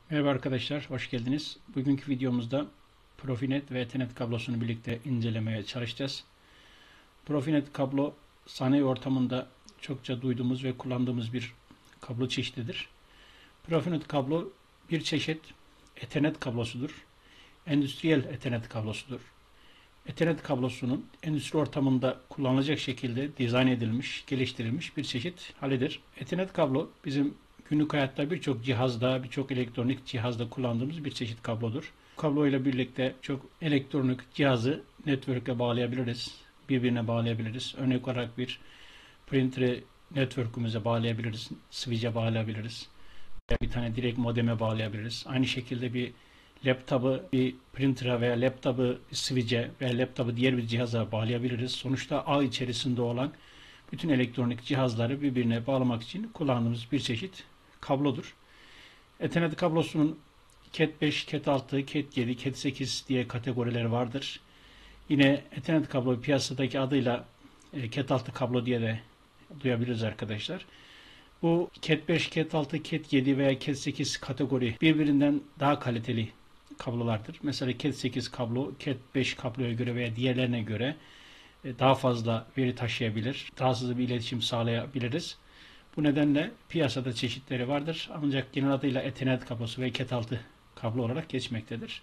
Merhaba arkadaşlar, hoş geldiniz. Bugünkü videomuzda Profinet ve Ethernet kablosunu birlikte incelemeye çalışacağız. Profinet kablo sanayi ortamında çokça duyduğumuz ve kullandığımız bir kablo çeşididir. Profinet kablo bir çeşit Ethernet kablosudur. Endüstriyel Ethernet kablosudur. Ethernet kablosunun endüstri ortamında kullanılacak şekilde dizayn edilmiş, geliştirilmiş bir çeşit halidir. Ethernet kablo bizim günlük hayatta birçok cihazda, birçok elektronik cihazda kullandığımız bir çeşit kablodur. Kablo ile birlikte çok elektronik cihazı network'e bağlayabiliriz, birbirine bağlayabiliriz. Örnek olarak bir printer'ı network'ümüze bağlayabiliriz, switch'e bağlayabiliriz. Bir tane direkt modeme bağlayabiliriz. Aynı şekilde bir laptopu bir printer'a veya laptopu switch'e veya laptopu diğer bir cihaza bağlayabiliriz. Sonuçta ağ içerisinde olan bütün elektronik cihazları birbirine bağlamak için kullandığımız bir çeşit kablodur. Ethernet kablosunun Cat 5, Cat 6, Cat 7, Cat 8 diye kategorileri vardır. Yine Ethernet kablo piyasadaki adıyla Cat 6 kablo diye de duyabiliriz arkadaşlar. Bu Cat 5, Cat 6, Cat 7 veya Cat 8 kategori birbirinden daha kaliteli kablolardır. Mesela Cat 8 kablo Cat 5 kabloya göre veya diğerlerine göre daha fazla veri taşıyabilir. Daha hızlı bir iletişim sağlayabiliriz. Bu nedenle piyasada çeşitleri vardır. Ancak genel adıyla Ethernet kablosu ve Cat 6 kablo olarak geçmektedir.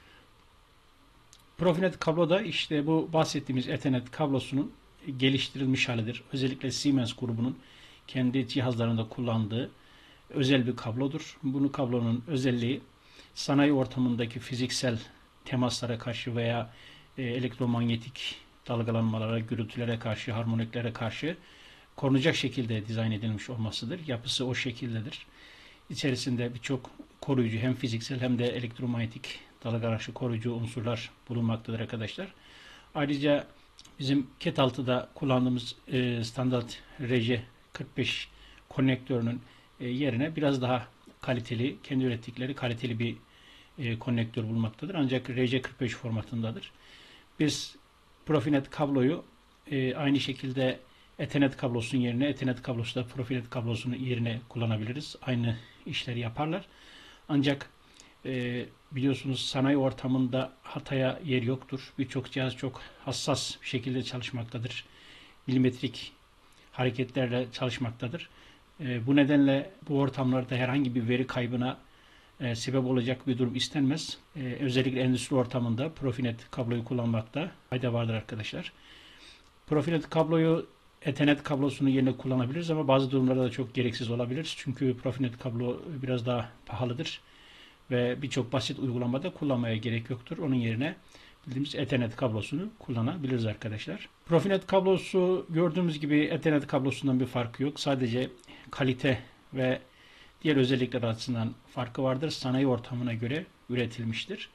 Profinet kablo da işte bu bahsettiğimiz Ethernet kablosunun geliştirilmiş halidir. Özellikle Siemens grubunun kendi cihazlarında kullandığı özel bir kablodur. Bunu kablonun özelliği sanayi ortamındaki fiziksel temaslara karşı veya elektromanyetik dalgalanmalara, gürültülere karşı, harmoniklere karşı korunacak şekilde dizayn edilmiş olmasıdır. Yapısı o şekildedir. İçerisinde birçok koruyucu hem fiziksel hem de elektromanyetik dalga karşı koruyucu unsurlar bulunmaktadır arkadaşlar. Ayrıca bizim Cat 6'da kullandığımız standart RJ45 konnektörünün yerine biraz daha kaliteli, kendi ürettikleri kaliteli bir konnektör bulunmaktadır. Ancak RJ45 formatındadır. Biz Profinet kabloyu aynı şekilde Ethernet kablosunun yerine, Ethernet kablosu da Profinet kablosunun yerine kullanabiliriz. Aynı işleri yaparlar. Ancak biliyorsunuz sanayi ortamında hataya yer yoktur. Birçok cihaz çok hassas bir şekilde çalışmaktadır. Milimetrik hareketlerle çalışmaktadır. Bu nedenle bu ortamlarda herhangi bir veri kaybına sebep olacak bir durum istenmez. Özellikle endüstri ortamında Profinet kabloyu kullanmakta fayda vardır arkadaşlar. Profinet kabloyu Ethernet kablosunu yerine kullanabiliriz ama bazı durumlarda da çok gereksiz olabilir. Çünkü Profinet kablo biraz daha pahalıdır ve birçok basit uygulamada kullanmaya gerek yoktur. Onun yerine bildiğimiz Ethernet kablosunu kullanabiliriz arkadaşlar. Profinet kablosu gördüğümüz gibi Ethernet kablosundan bir farkı yok. Sadece kalite ve diğer özellikler açısından farkı vardır. Sanayi ortamına göre üretilmiştir.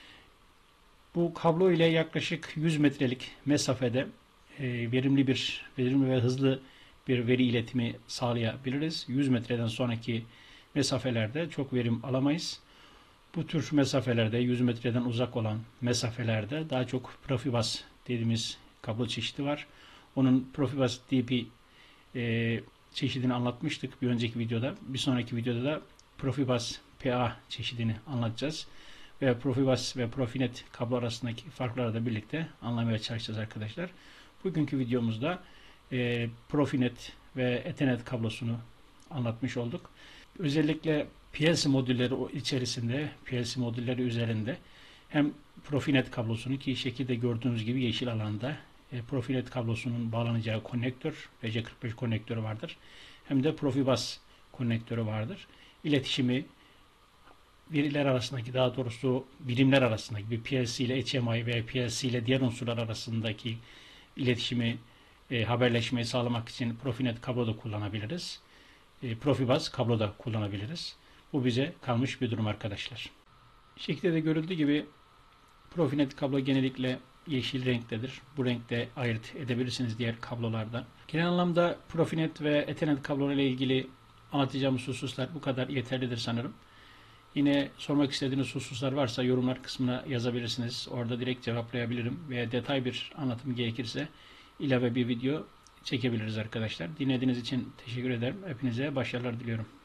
Bu kablo ile yaklaşık 100 metrelik mesafede verimli ve hızlı bir veri iletimi sağlayabiliriz. 100 metreden sonraki mesafelerde çok verim alamayız. Bu tür mesafelerde 100 metreden uzak olan mesafelerde daha çok Profibus dediğimiz kablo çeşidi var. Onun Profibus DP çeşidini anlatmıştık bir önceki videoda. Bir sonraki videoda da Profibus PA çeşidini anlatacağız. Ve Profibus ve Profinet kablo arasındaki farkları da birlikte anlamaya çalışacağız arkadaşlar. Bugünkü videomuzda Profinet ve Ethernet kablosunu anlatmış olduk. Özellikle PLC modülleri içerisinde, PLC modülleri üzerinde hem Profinet kablosunu ki şekilde gördüğünüz gibi yeşil alanda Profinet kablosunun bağlanacağı konnektör, RJ45 konnektörü vardır. Hem de Profibus konnektörü vardır. İletişimi veriler arasındaki, daha doğrusu birimler arasındaki bir PLC ile HMI veya PLC ile diğer unsurlar arasındaki iletişimi, haberleşmeyi sağlamak için Profinet kablo da kullanabiliriz. Profibus kablo da kullanabiliriz. Bu bize kalmış bir durum arkadaşlar. Şekilde de görüldüğü gibi Profinet kablo genellikle yeşil renktedir. Bu renkte ayırt edebilirsiniz diğer kablolardan. Genel anlamda Profinet ve Ethernet kabloları ile ilgili anlatacağımız hususlar bu kadar yeterlidir sanırım. Yine sormak istediğiniz hususlar varsa yorumlar kısmına yazabilirsiniz. Orada direkt cevaplayabilirim veya detay bir anlatım gerekirse ilave bir video çekebiliriz arkadaşlar. Dinlediğiniz için teşekkür ederim. Hepinize başarılar diliyorum.